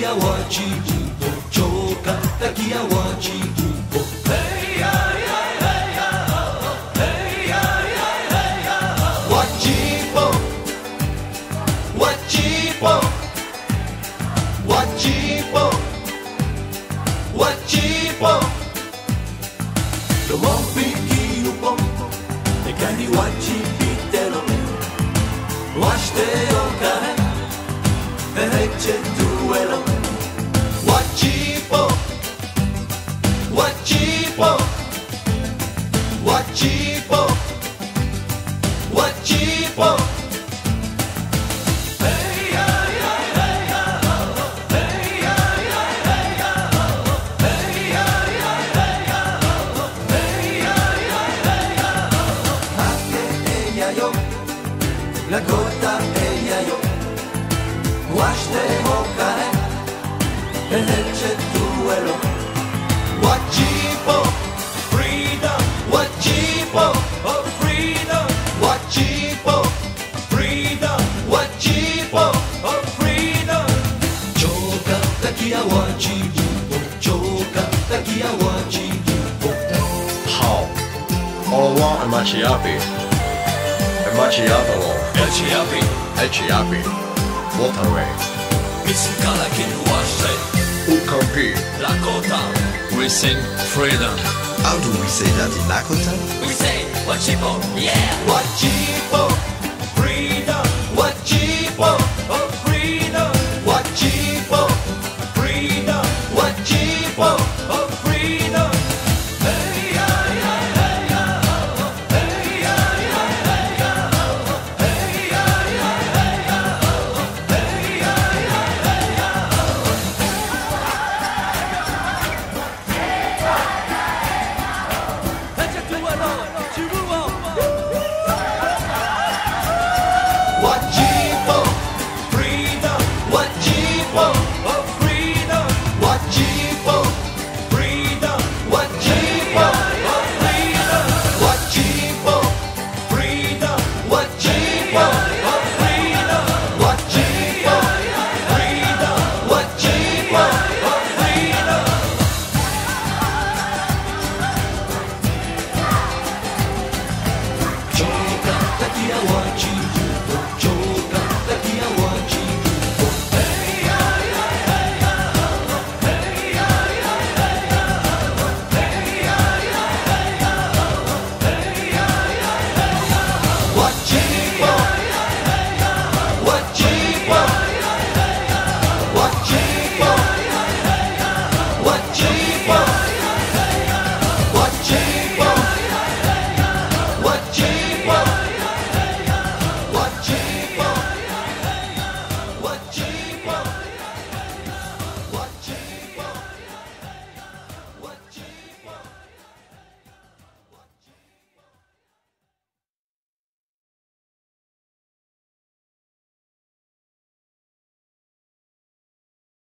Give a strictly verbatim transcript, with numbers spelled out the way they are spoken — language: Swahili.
takia Watchipo, choka takia Watchipo. Hey ya ya hey ya, hey ya ya hey ya. Watchipo, Watchipo, Watchipo, Watchipo. Lo mompiki upompo, e cani Watchipitelo, Washteo kare, e recce duelo. Watchipo, Watchipo, Watchipo, Watchipo. Hey ya ya hey ya, hey ya ya hey ya, hey ya ya hey ya, hey ya ya hey ya. Ake ella yo, la gota ella yo. Washteo kare, e recce duelo. Watchipo, freedom, Watchipo, oh freedom, Watchipo, freedom, Watchipo, oh freedom. Choka takia Watchipo, choka takia Watchipo. 好 au revoir un macchiato un macchiato Echiapi, H-Yapi Waterway misikala kinu washte, Ukampi Lakota. We sing freedom. How do we say that in Lakota? We say Watchipo, yeah. Watchipo, freedom, Watchipo, oh freedom, Watchipo, freedom, Watchipo, oh freedom. Hey ya ya hey ya, hey ya ya hey ya, hey ya ya hey ya, hey ya ya hey ya. Watchipo, freedom, Watchipo, oh freedom, Watchipo, freedom, Watchipo, oh freedom, Watchipo, freedom, Watchipo, oh freedom, Watchipo, freedom, Watchipo, oh freedom. Choka takia Watchipo,